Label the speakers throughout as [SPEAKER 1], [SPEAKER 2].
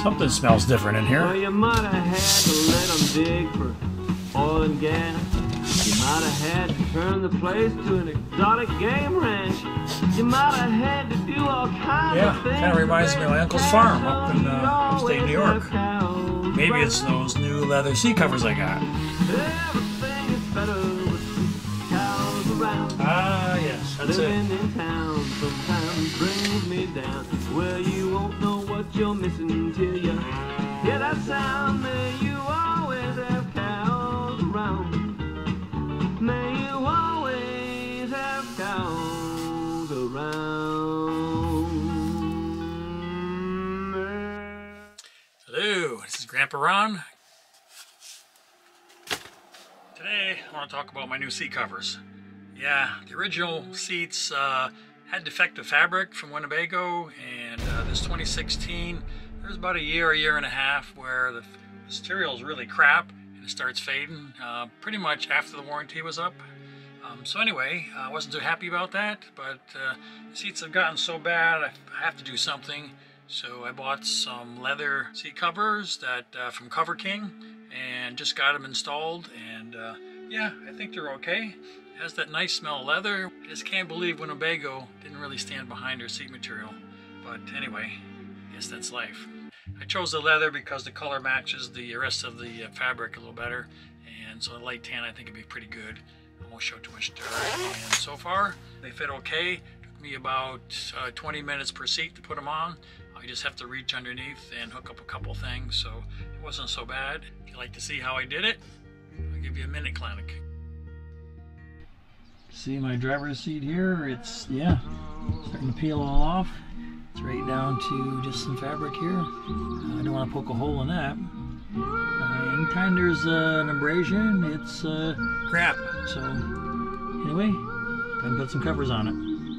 [SPEAKER 1] Something smells different in here.
[SPEAKER 2] Well, you might have had to let them dig for oil and gas. You might have had to turn the place to an exotic game ranch. You might have had to do all kinds of things.
[SPEAKER 1] Yeah, kind of reminds me of my uncle's farm up in upstate New York. Maybe it's those new leather seat covers I got.
[SPEAKER 2] Everything is better with cows around.
[SPEAKER 1] Ah, yes, that's it.
[SPEAKER 2] Living in town sometimes brings me down. Well, you won't know what you're missing till you hear that sound. May you always have cows around. May you always have cows around.
[SPEAKER 1] Hello, this is Grandpa Ron. Today I want to talk about my new seat covers. Yeah, the original seats had defective fabric from Winnebago, and this 2016, there's about a year and a half where the material is really crap and it starts fading pretty much after the warranty was up. So anyway, I wasn't too happy about that, but the seats have gotten so bad I have to do something. So I bought some leather seat covers that from Cover King and just got them installed, and yeah, I think they're okay. It has that nice smell of leather. I just can't believe Winnebago didn't really stand behind their seat material. But anyway, I guess that's life. I chose the leather because the color matches the rest of the fabric a little better, and so a light tan I think would be pretty good. I won't show too much dirt. And so far, they fit okay. Took me about 20 minutes per seat to put them on. I just have to reach underneath and hook up a couple things, so it wasn't so bad. If you'd like to see how I did it, I'll give you a minute clinic. See my driver's seat here? It's, yeah, starting to peel all off. It's right down to just some fabric here. I don't want to poke a hole in that. Anytime there's an abrasion, it's crap. So anyway, gonna put some covers on it.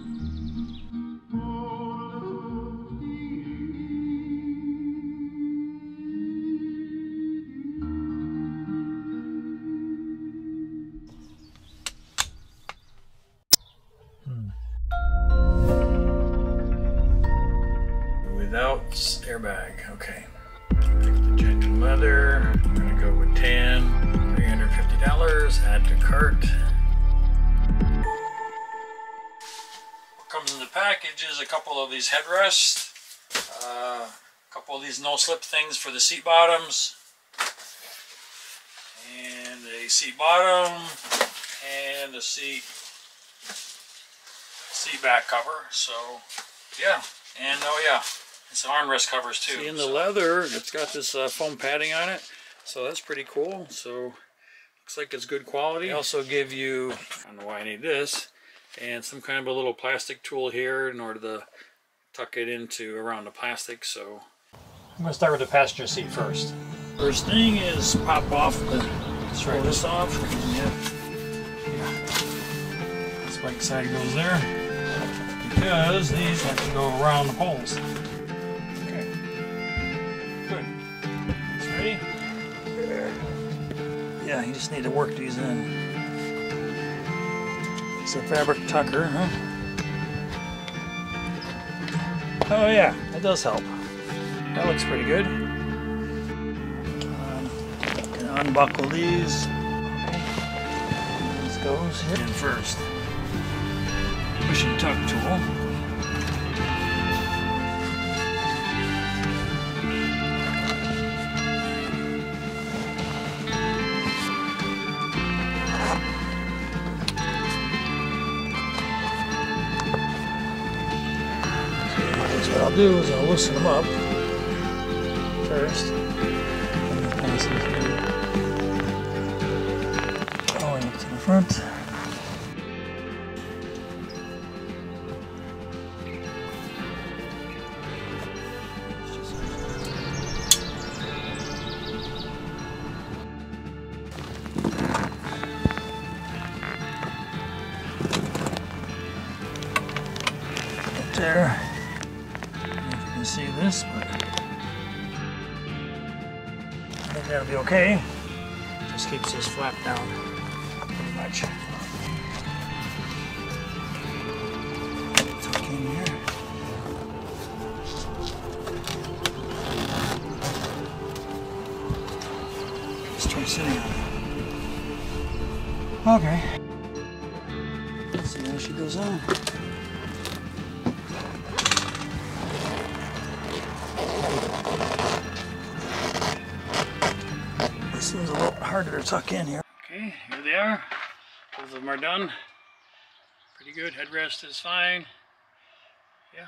[SPEAKER 1] Without airbag, okay. Pick the genuine leather. I'm gonna go with tan, $350. Add to cart. What comes in the package is a couple of these headrests, a couple of these no-slip things for the seat bottoms, and a seat bottom, and a seat back cover. So yeah, and oh yeah. It's armrest covers too. See, in the leather, it's got this foam padding on it, so that's pretty cool. So looks like it's good quality. They also give you, I don't know why I need this, and some kind of a little plastic tool here in order to tuck it into around the plastic. So I'm going to start with the passenger seat first. First thing is pop off the, pull this off. Yeah. This bike side goes there because these have to go around the poles. Ready? Yeah, you just need to work these in. It's a fabric tucker, huh? Oh yeah, that does help. That looks pretty good. Can unbuckle these. This goes in first. Push and tuck tool. What I'll do is I'll loosen them up first. Going up to the front. Up there. See this, but I think that'll be okay. Just keeps this flap down pretty much. Tuck in here. Just try sitting on it. Okay. Let's see how she goes on. This seems a little harder to tuck in here. Okay, here they are. Both of them are done. Pretty good. Headrest is fine. Yeah.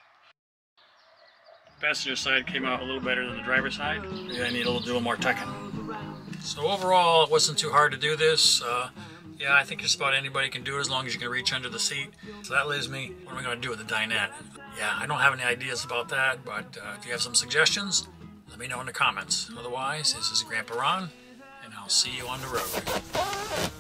[SPEAKER 1] The passenger side came out a little better than the driver's side. Yeah, I need a little more tucking. So overall, it wasn't too hard to do this. Yeah, I think just about anybody can do it as long as you can reach under the seat. So that leaves me, what am I going to do with the dinette? Yeah, I don't have any ideas about that, but if you have some suggestions, let me know in the comments. Otherwise, this is Grandpa Ron, and I'll see you on the road.